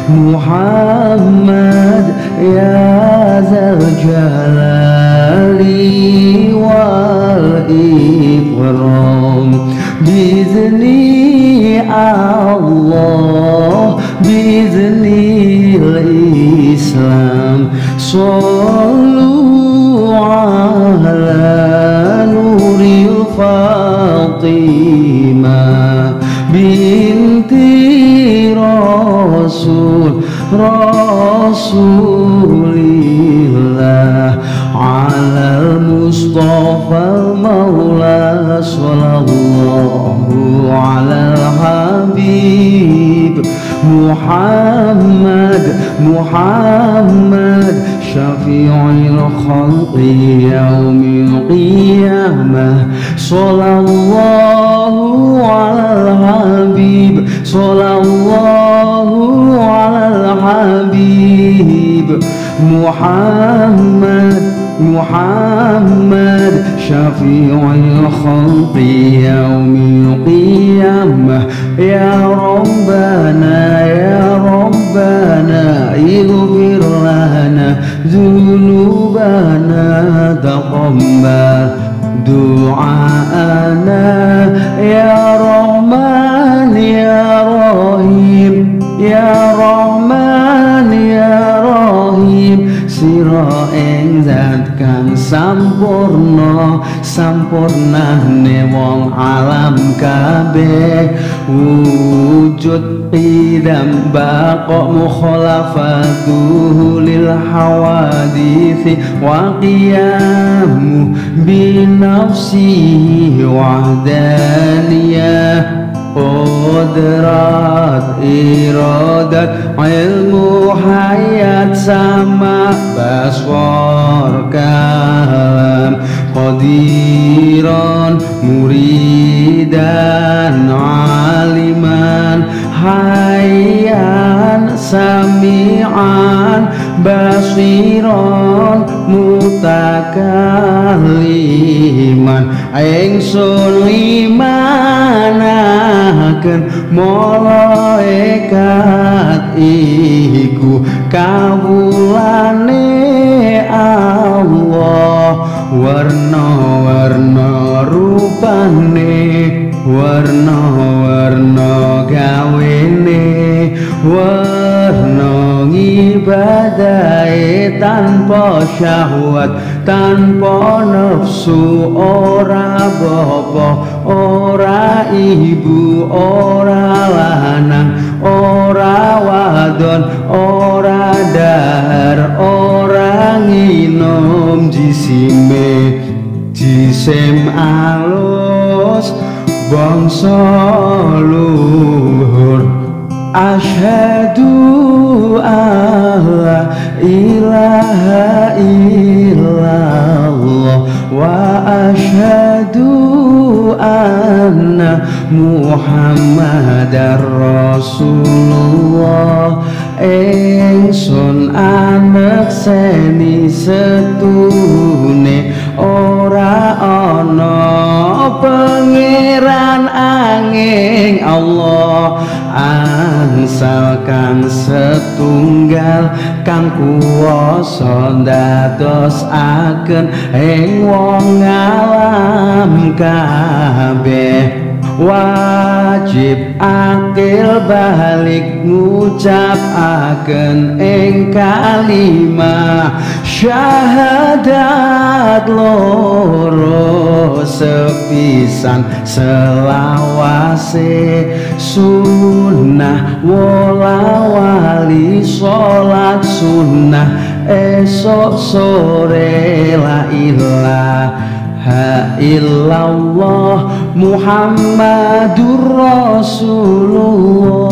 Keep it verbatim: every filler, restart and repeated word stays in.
Muhammad ya zal jalali wal ikram. Biizni Allah, biiznil Islam. Sallu ala nuril Fatimah binti Rasul Rasulillah alal Mustafa Maula sallallahu alal Habib Muhammad Muhammad syafi'il khalqi yaumil qiyamah. Sallallahu alal Habib sallallahu alal Habib Muhammad Muhammad syafi'il khalqi yaumil qiyamah. Ya Rabbana ya Rabbana ighfir lana dzunubana taqabbal du'aana. Ya Rahman ya Rahim ya Rahman ya Rahim. Sira ing zat kang sampurna sampurnane wong alam kabeh. Wujud idam baqa mukhalafatuhu lil hawadithi wa qiyamu binafsihi wahdaniyah. Qudrat iradat ilmu hayat sama baswar kalam. Qadiran muridan aliman hayyan sami'an basiran mutakalliman. Ingsun imanaken malaikat iku kawulane Allah. Warna-warna rupane warna-warna gawene warna ngibadahe tanpa syahwat tanpa nafsu. Ora bapa ora ibu ora lanang ora wadon ora dahar ora nginom jisime jisim alus bangsa luhur. Asyhadu alla ilaha illallah wa asyhadu anna Muhammadar Rasulullah. Ingsun anekseni setune ora ana pangeran angin Allah. Angsal kang setunggal kang kuwasa ndadosaken ing wong alam kabeh. Wajib akil balik ngucapaken ing kalimah syahadat loro sepisan selawase sunnah wala wali sholat sunnah esok sore la ilaha illallah Muhammadur Rasulullah.